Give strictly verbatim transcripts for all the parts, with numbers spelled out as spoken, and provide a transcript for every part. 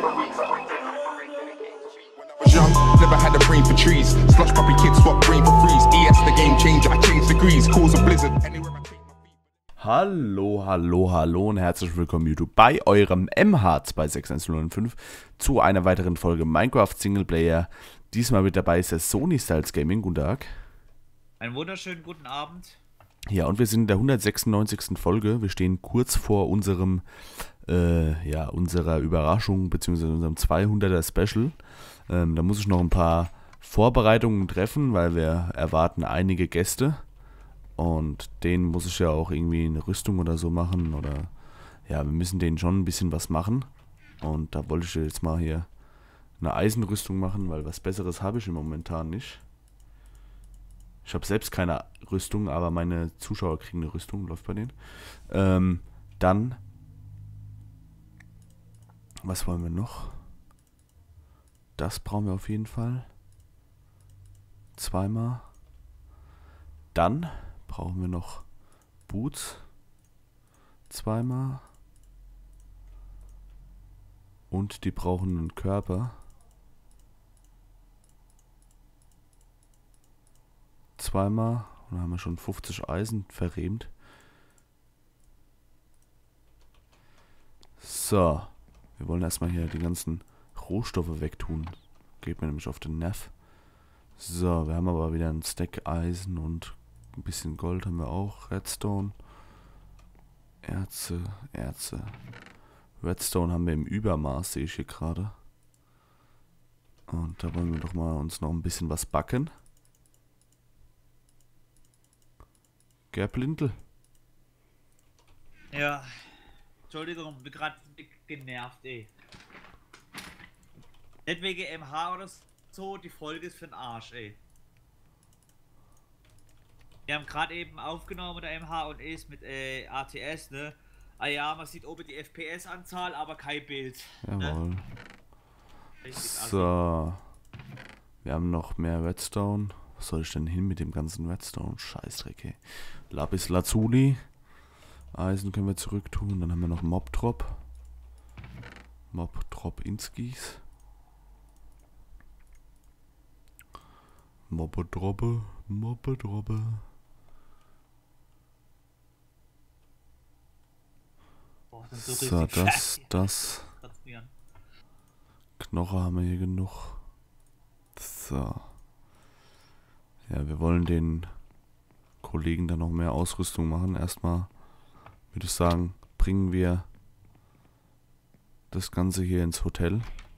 Young, never had a brain for trees. Slush puppy kids swap brain for freeze. E S the game changer, I change degrees. Cause a blizzard. Anywhere I take my feet. Hallo, hallo, hallo und herzlich willkommen YouTube bei eurem M H zwei sechs eins null fünf zu einer weiteren Folge Minecraft Singleplayer. Diesmal mit dabei ist der Sony Styles Gaming. Guten Tag. Einen wunderschönen guten Abend. Ja, und wir sind in der hundertsechsundneunzigsten Folge. Wir stehen kurz vor unserem, äh, ja, unserer Überraschung bzw. unserem zweihunderter Special. Ähm, da muss ich noch ein paar Vorbereitungen treffen, weil wir erwarten einige Gäste. Und denen muss ich ja auch irgendwie eine Rüstung oder so machen. Oder ja, wir müssen denen schon ein bisschen was machen. Und da wollte ich jetzt mal hier eine Eisenrüstung machen, weil was Besseres habe ich im Momentan nicht. Ich habe selbst keine Rüstung, aber meine Zuschauer kriegen eine Rüstung, läuft bei denen. Ähm, dann, was wollen wir noch? Das brauchen wir auf jeden Fall. Zweimal. Dann brauchen wir noch Boots. Zweimal. Und die brauchen einen Körper. Zweimal. Und dann haben wir schon fünfzig Eisen verrehmt. So. Wir wollen erstmal hier die ganzen Rohstoffe wegtun. Geht mir nämlich auf den Nerv. So, wir haben aber wieder ein Stack Eisen und ein bisschen Gold haben wir auch. Redstone. Erze, Erze. Redstone haben wir im Übermaß, sehe ich hier gerade. Und da wollen wir doch mal uns noch ein bisschen was backen. Gerblindel. Ja, Entschuldigung, bin gerade genervt, ey. Nicht wegen M H oder so, die Folge ist für den Arsch, ey. Wir haben gerade eben aufgenommen, der M H und es mit äh, A T S, ne? Ah ja, man sieht oben die F P S-Anzahl, aber kein Bild. Jawohl. Ne? So. Wir haben noch mehr Redstone. Was soll ich denn hin mit dem ganzen Redstone? Scheißdreck, ey. Lapis Lazuli. Eisen können wir zurück tun. Dann haben wir noch Mob Drop. Mob Drop Inskis. Mobbe Droppe. Mobbe Droppe. Boah, so, So, das, das. Konzentrieren. Knochen haben wir hier genug. So. Ja, wir wollen den Kollegen dann noch mehr Ausrüstung machen. Erstmal würde ich sagen, bringen wir das Ganze hier ins Hotel.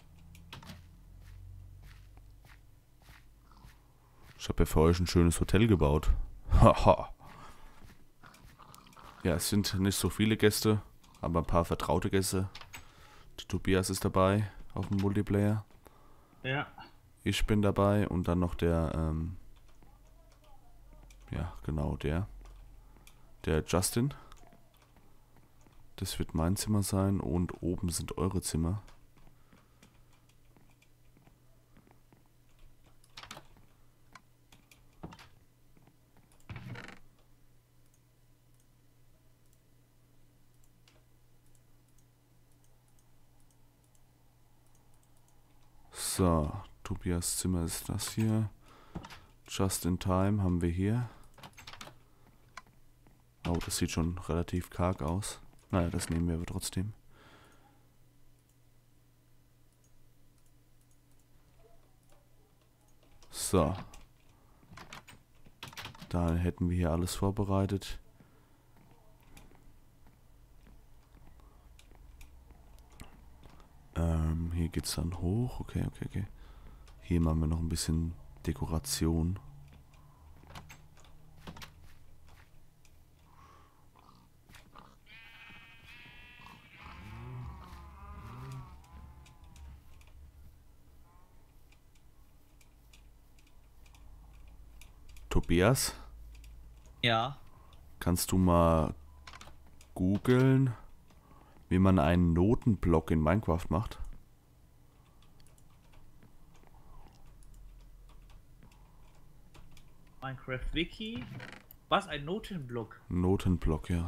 Ich habe ja für euch ein schönes Hotel gebaut. Haha. Ja, es sind nicht so viele Gäste, aber ein paar vertraute Gäste. Der Tobias ist dabei auf dem Multiplayer. Ja. Ich bin dabei und dann noch der, ähm, ja, genau, der. Der Justin. Das wird mein Zimmer sein und oben sind eure Zimmer. So, Tobias Zimmer ist das hier. Just in Time haben wir hier. Oh, das sieht schon relativ karg aus. Naja, das nehmen wir aber trotzdem. So. Da hätten wir hier alles vorbereitet. Ähm, hier geht's dann hoch. Okay, okay, okay. Hier machen wir noch ein bisschen Dekoration. Tobias, Ja. kannst du mal googeln, wie man einen Notenblock in Minecraft macht? Minecraft Wiki. Was? Ein Notenblock? Notenblock, ja.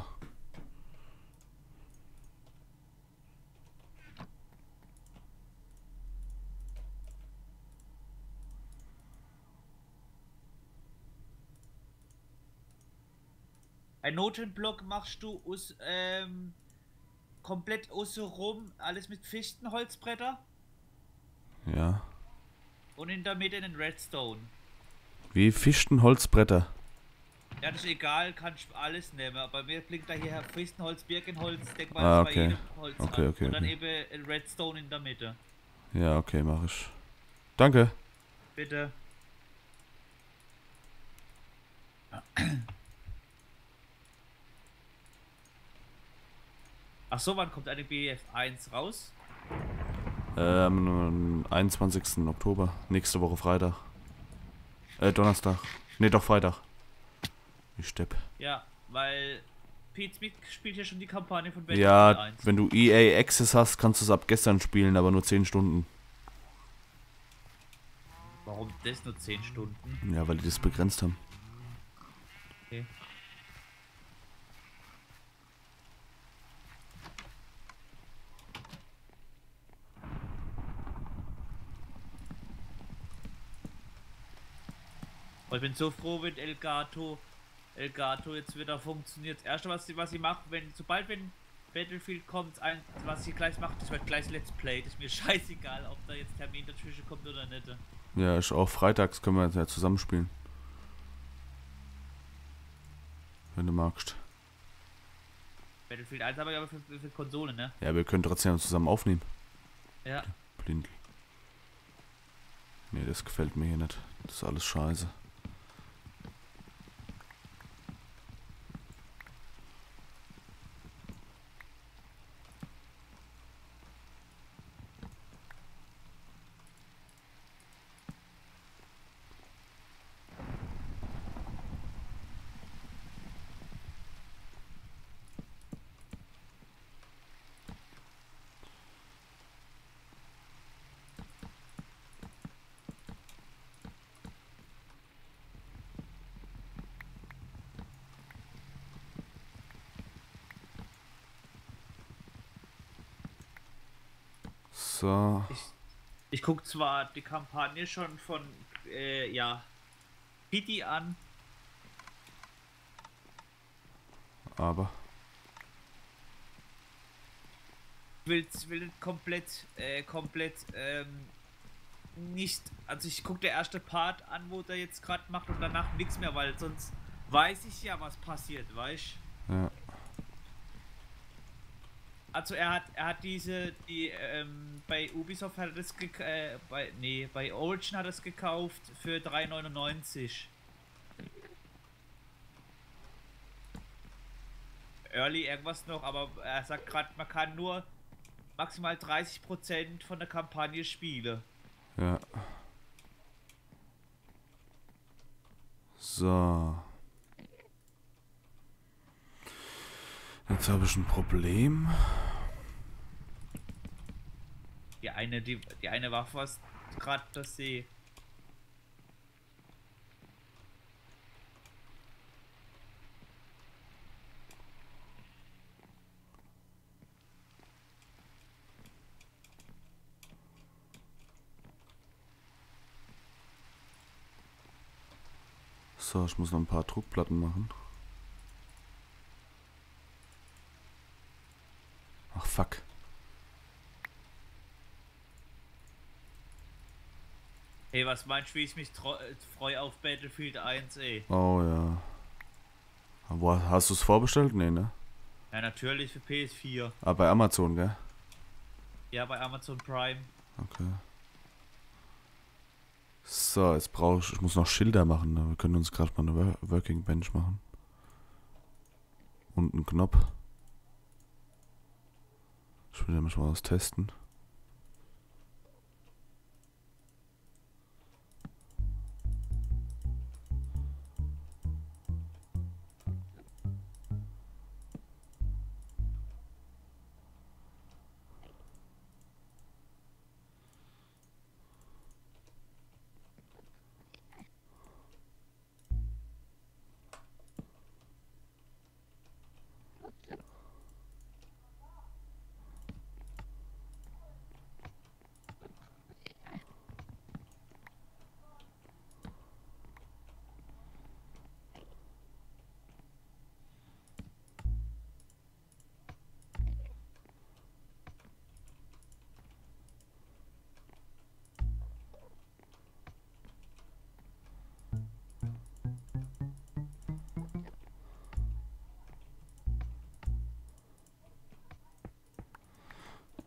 Ein Notenblock machst du aus, ähm, komplett außen rum, alles mit Fichtenholzbretter Ja. und in der Mitte einen Redstone. Wie Fichtenholzbretter. Ja, das ist egal, kannst alles nehmen. Aber mir blinkt da hier Fichtenholz, Birkenholz, denk mal Ah, bei okay. jedem Holz Okay, an. okay, Und dann okay. eben ein Redstone in der Mitte. Ja, okay, mach ich. Danke. Bitte. Ach so, wann kommt eine B F eins raus? Ähm, am einundzwanzigsten Oktober. Nächste Woche Freitag. Äh, Donnerstag. Ne, doch Freitag. Ich stepp. Ja, weil Pete Smith spielt ja schon die Kampagne von Battlefield Ja, eins. wenn du E A Access hast, kannst du es ab gestern spielen, aber nur zehn Stunden. Warum das nur zehn Stunden? Ja, weil die das begrenzt haben. Okay. Aber ich bin so froh, wenn Elgato, Elgato jetzt wieder funktioniert. Das erste, was sie, was sie macht, wenn, sobald wenn Battlefield kommt, ein, was sie gleich macht, das wird gleich Let's Play. Das ist mir scheißegal, ob da jetzt Termin dazwischen kommt oder nicht. Ja, ist auch freitags, können wir ja zusammenspielen. Wenn du magst. Battlefield eins aber ja für, für Konsole, ne? Ja, wir können trotzdem zusammen aufnehmen. Ja. Blind. Nee, das gefällt mir hier nicht. Das ist alles scheiße. So. Ich, ich guck zwar die Kampagne schon von, äh, ja, Pity an. Aber. Ich will, will komplett, äh, komplett, ähm, nicht, also ich guck der erste Part an, wo der jetzt gerade macht und danach nichts mehr, weil sonst weiß ich ja, was passiert, weißt du? Ja. Also er hat, er hat diese, die, ähm, bei Ubisoft hat er das gek äh, bei, nee, bei Origin hat er es gekauft für drei neunundneunzig. Early irgendwas noch, aber er sagt gerade, man kann nur maximal dreißig Prozent von der Kampagne spielen. Ja. So. Jetzt habe ich ein Problem. Die eine, die, die eine war fast gerade das See. So, ich muss noch ein paar Druckplatten machen. Ach, fuck. Hey, was meinst du, wie ich mich freue auf Battlefield eins, ey? Oh ja. Wo, hast du es vorbestellt? Nee, ne? Ja, natürlich für P S vier. Ah, bei Amazon, gell? Ja, bei Amazon Prime. Okay. So, jetzt brauche ich, ich muss noch Schilder machen. Ne? Wir können uns gerade mal eine Working Bench machen. Und einen Knopf. Ich will nämlich mal was testen.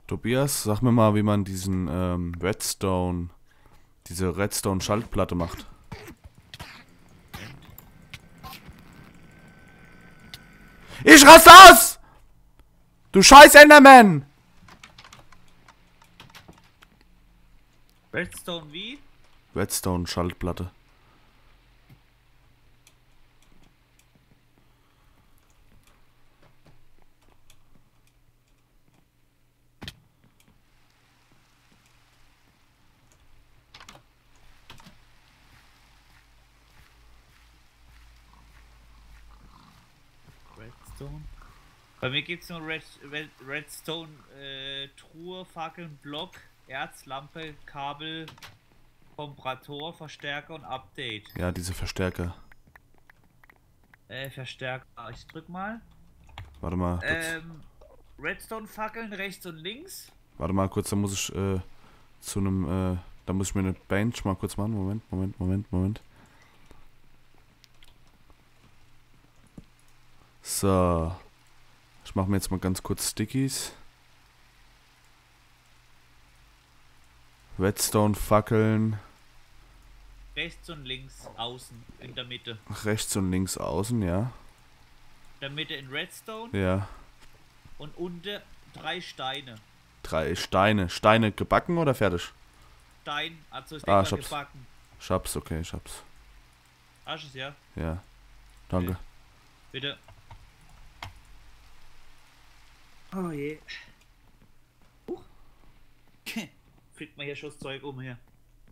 Tobias, sag mir mal, wie man diesen ähm, Redstone, diese Redstone-Schaltplatte macht. Ich raste aus! Du scheiß Enderman! Redstone wie? Redstone-Schaltplatte. Redstone. Bei mir gibt es nur Red, Red, Redstone, äh, Truhe, Fackeln, Block, Erz, Lampe, Kabel, Komparator, Verstärker und Update. Ja, diese Verstärker. Äh, Verstärker. Ich drück mal. Warte mal. Kurz. Ähm, Redstone-Fackeln rechts und links. Warte mal kurz, da muss ich äh, zu einem, äh, da muss ich mir eine Bench mal kurz machen. Moment, Moment, Moment, Moment. So. Ich mache mir jetzt mal ganz kurz Stickies. Redstone-Fackeln. Rechts und links, außen, in der Mitte. Rechts und links außen, ja. In der Mitte in Redstone Ja. und unten drei Steine. Drei Steine. Steine gebacken oder fertig? Stein, also ist Ah, ah, ich hab's. gebacken. Ich hab's, okay, ich hab's. Hast du es, ja? Ja. Danke. Bitte. Oh je. Huch. Fliegt mal hier schon das Zeug um hier.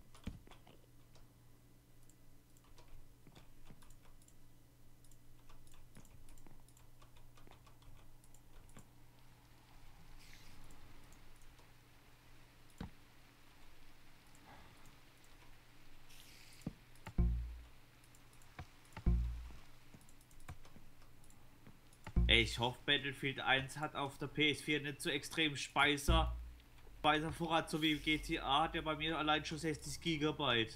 Ey, ich hoffe, Battlefield eins hat auf der P S vier nicht so extrem Speicher, Speichervorrat, so wie G T A, hat ja bei mir allein schon sechzig Gigabyte.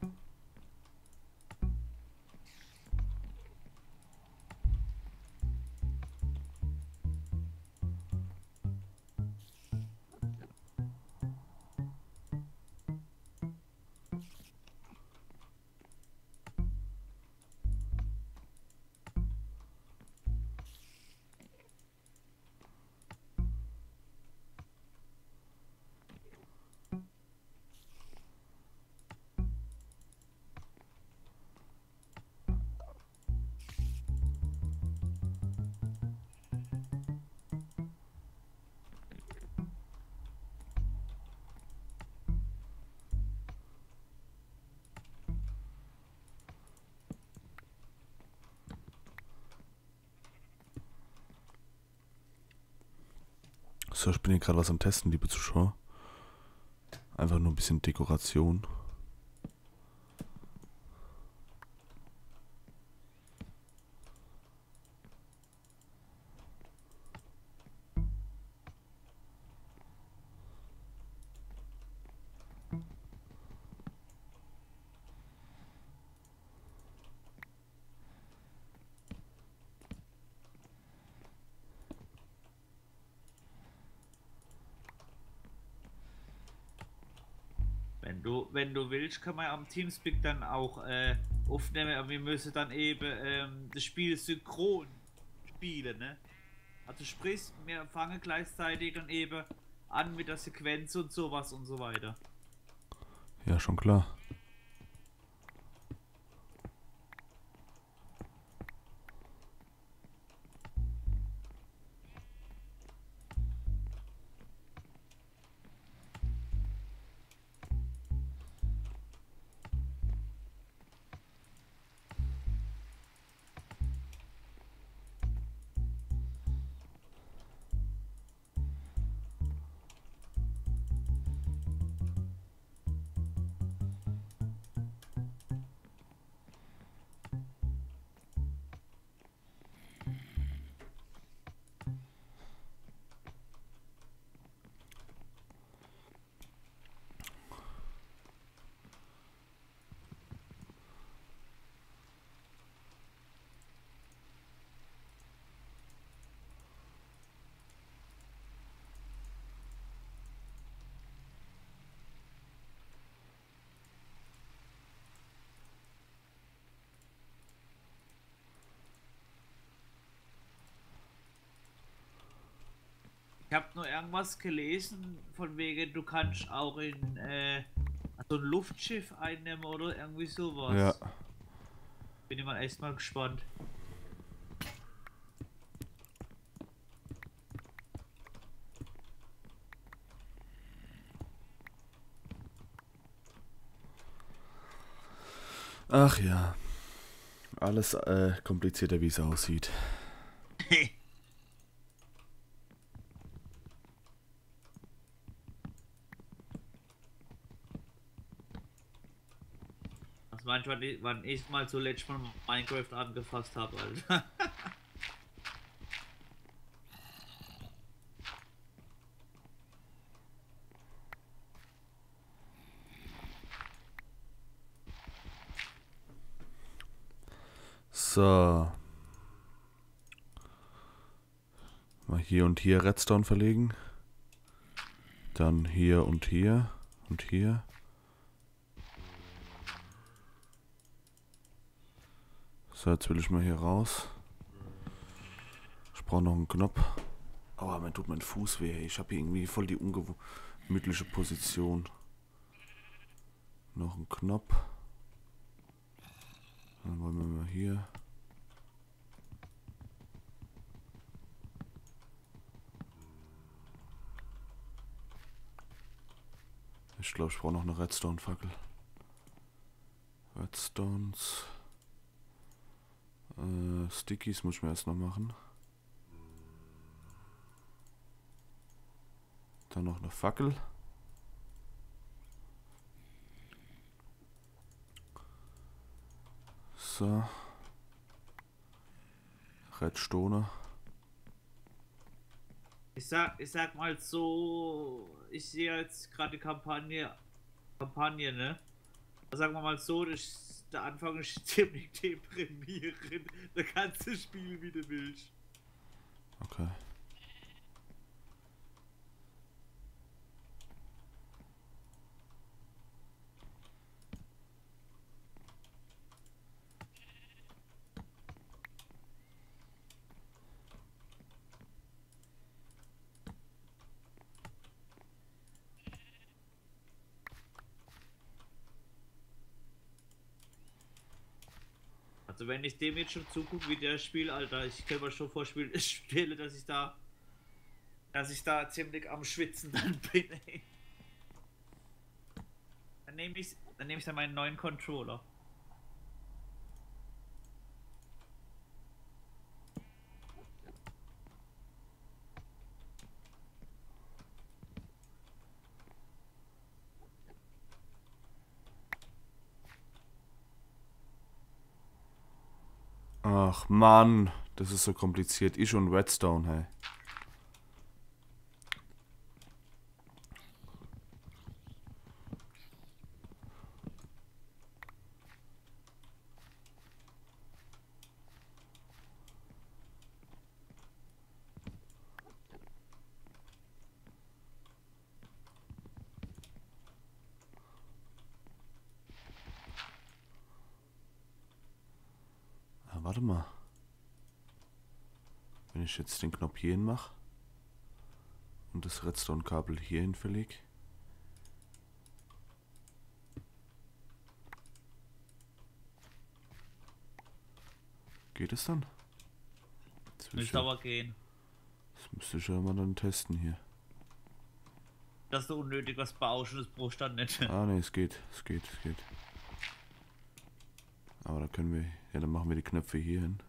So, ich bin hier gerade was am Testen, liebe Zuschauer. Einfach nur ein bisschen Dekoration. Wenn du, wenn du willst, kann man am Teamspeak dann auch äh, aufnehmen, aber wir müssen dann eben ähm, das Spiel synchron spielen, ne? Also sprich, wir fangen gleichzeitig dann eben an mit der Sequenz und sowas und so weiter. Ja, schon klar. Ich habe nur irgendwas gelesen, von wegen, du kannst auch in äh, so ein Luftschiff einnehmen oder irgendwie sowas. Ja. Bin ich mal echt mal gespannt. Ach ja. Alles äh, komplizierter, wie es aussieht. Was meinst du, wann ich, wann ich mal zuletzt mal Minecraft angefasst habe, Alter? So. Mal hier und hier Redstone verlegen. Dann hier und hier und hier. So, jetzt will ich mal hier raus. Ich brauche noch einen Knopf. Aua, mir tut mein Fuß weh. Ich habe hier irgendwie voll die ungemütliche Position. Noch ein Knopf. Dann wollen wir mal hier. Ich glaube, ich brauche noch eine Redstone-Fackel. Redstones. Äh, Stickies muss ich mir erst noch machen. Dann noch eine Fackel. So. Redstone. Ich sag, ich sag mal so, ich sehe jetzt gerade die Kampagne, Kampagne, ne? Sagen wir mal so, das, der Anfang ist ziemlich deprimierend. Da kannst du spielen, wie du willst. Okay. Also wenn ich dem jetzt schon zugucke, wie der spielt, Alter, ich kann mir schon vorstellen, ich spiele, dass ich da, dass ich da ziemlich am Schwitzen dann bin, ey. Dann nehme ich, dann nehme ich dann meinen neuen Controller. Ach Mann, das ist so kompliziert. Ich und Redstone, hey. Ah, warte mal. Wenn ich jetzt den Knopf hierhin mache und das Redstone-Kabel hierhin verlege. Geht es dann? Das will ich Müsste ja, aber gehen. das müsste ich ja mal dann testen hier. Dass du unnötig was baust und das brauchst du dann nicht. Ah ne, es geht, es geht, es geht. Aber da können wir, ja dann machen wir die Knöpfe hier hin.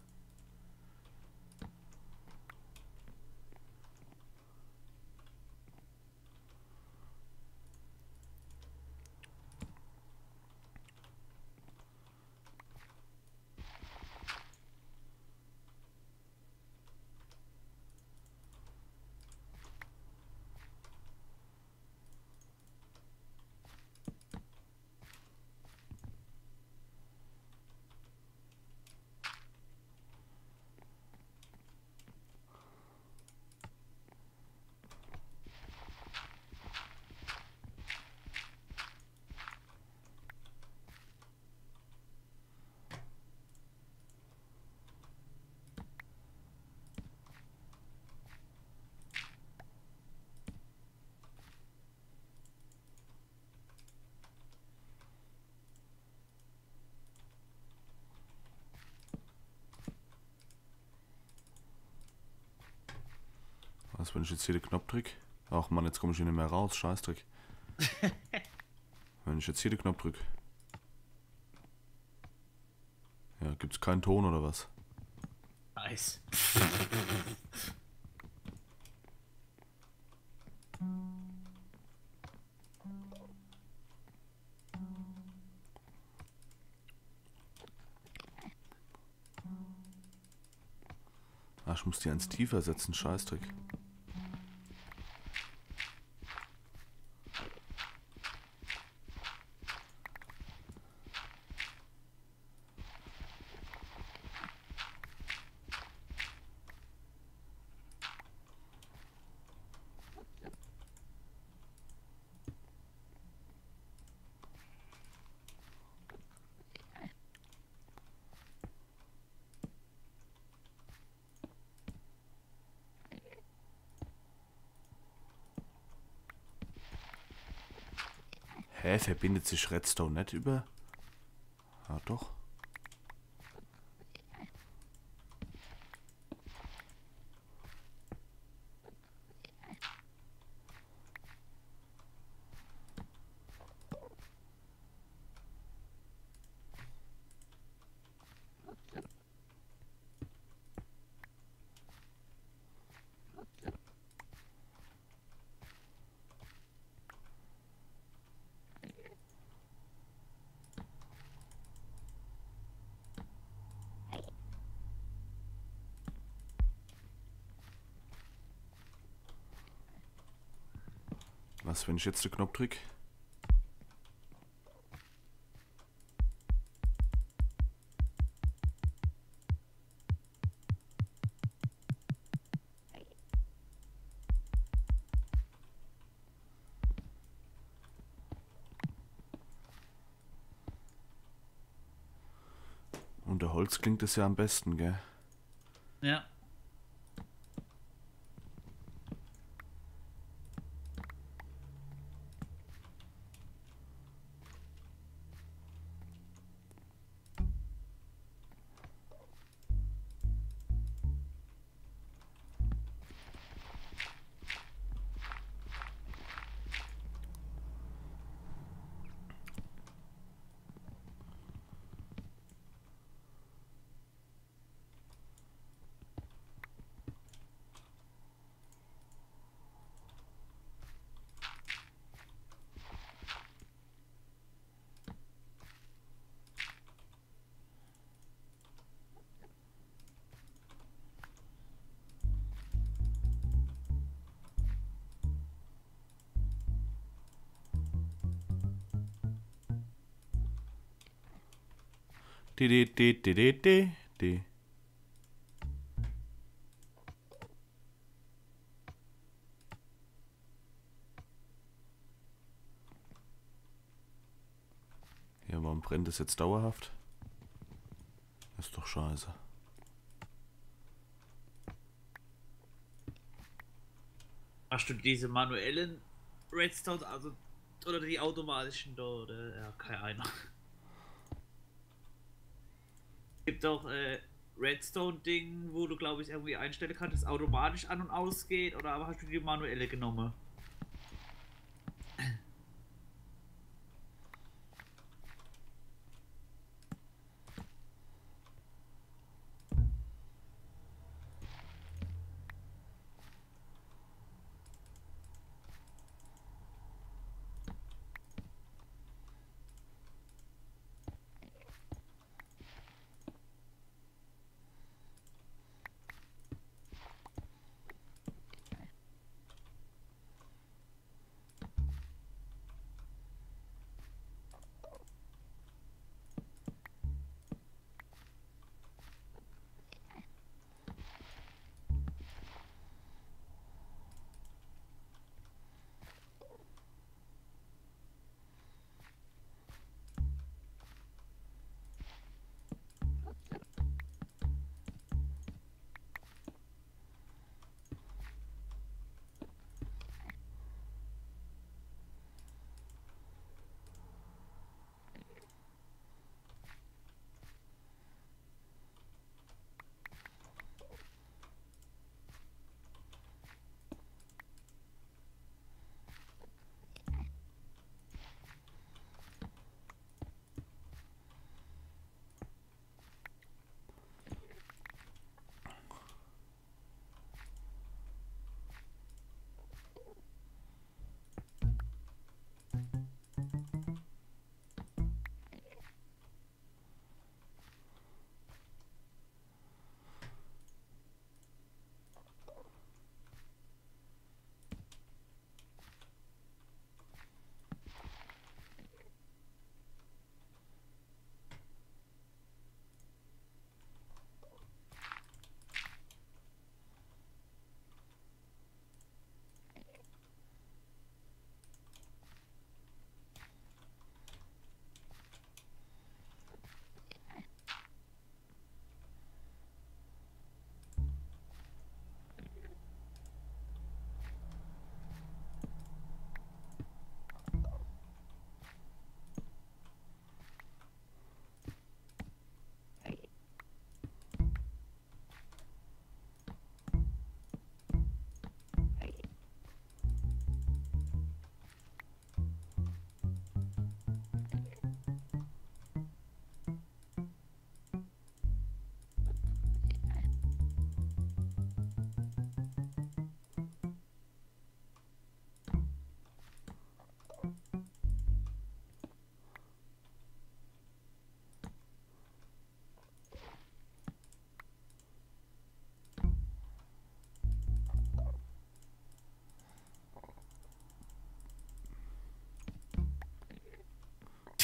Was, wenn ich jetzt hier den Knopf drücke? Ach man, jetzt komme ich hier nicht mehr raus. Scheißdreck. Wenn ich jetzt hier den Knopf drücke. Ja, gibt's keinen Ton oder was? Nice. Ach, ich muss die eins tiefer setzen. Scheißdreck. Hä, verbindet sich Redstone nicht über? Ah, doch. Was, wenn ich jetzt den Knopf drücke? Unter Holz klingt es ja am besten, gell? Ja. De de de de de de de. Ja, warum brennt es jetzt dauerhaft? Das ist doch scheiße. Hast du diese manuellen Redstone, also oder die automatischen da, oder? Ja, keine Ahnung. Es gibt auch äh, Redstone-Ding, wo du glaube ich irgendwie einstellen kannst, dass es automatisch an und ausgeht, oder aber hast du die manuelle genommen?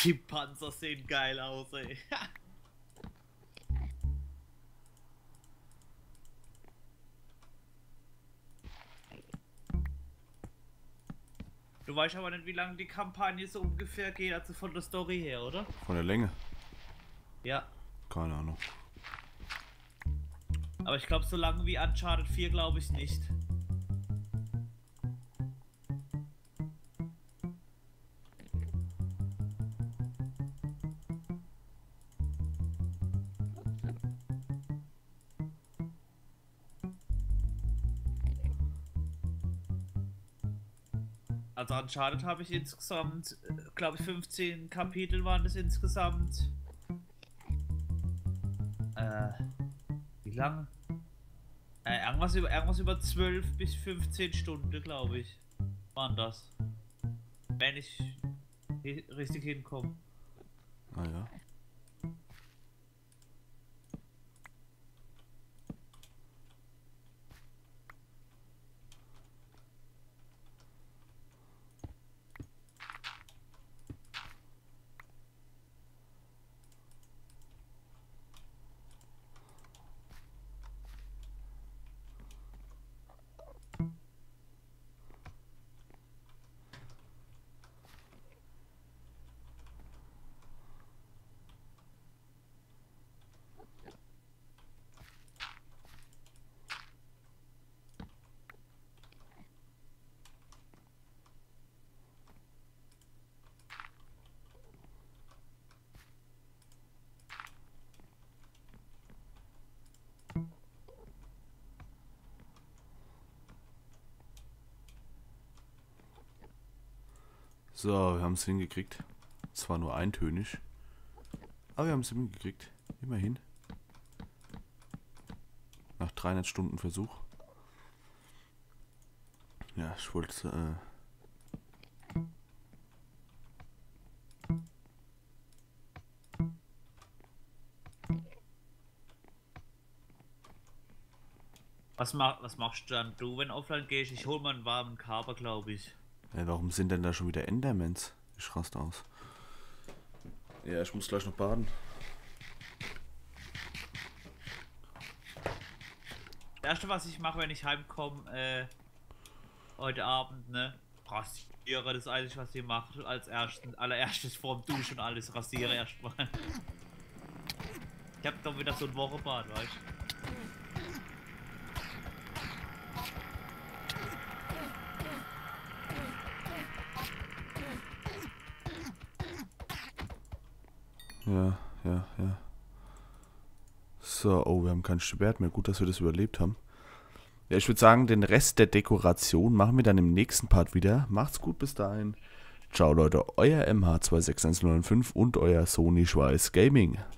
Die Panzer sehen geil aus, ey. Du weißt aber nicht, wie lange die Kampagne so ungefähr geht, also von der Story her, oder? Von der Länge? Ja. Keine Ahnung. Aber ich glaube, so lange wie Uncharted vier glaube ich nicht. Also Uncharted habe ich insgesamt, glaube ich, fünfzehn Kapitel waren das insgesamt. Äh, wie lange? Äh, irgendwas über, irgendwas über zwölf bis fünfzehn Stunden, glaube ich, waren das. Wenn ich richtig hinkomme. Ah ja. So, wir haben es hingekriegt. Zwar nur eintönig, aber wir haben es hingekriegt. Immerhin. Nach dreihundert Stunden Versuch. Ja, ich wollte... Äh Was, mach, was machst du dann du, wenn offline gehst? Ich hol mal einen warmen Kaber, glaube ich. Ja, warum sind denn da schon wieder Endermans? Ich raste aus. Ja, ich muss gleich noch baden. Das erste, was ich mache, wenn ich heimkomme, äh, heute Abend, ne, rasiere, das ist eigentlich, was ich mache, als erstes, allererstes vorm Duschen alles rasiere erstmal. Ich hab doch wieder so ein Wochenbad, weißt du? Ja, ja, ja. So, oh, wir haben kein Schwert mehr. Gut, dass wir das überlebt haben. Ja, ich würde sagen, den Rest der Dekoration machen wir dann im nächsten Part wieder. Macht's gut bis dahin. Ciao, Leute. Euer M H zwei sechs eins null fünf und euer Sony Schweiß Gaming.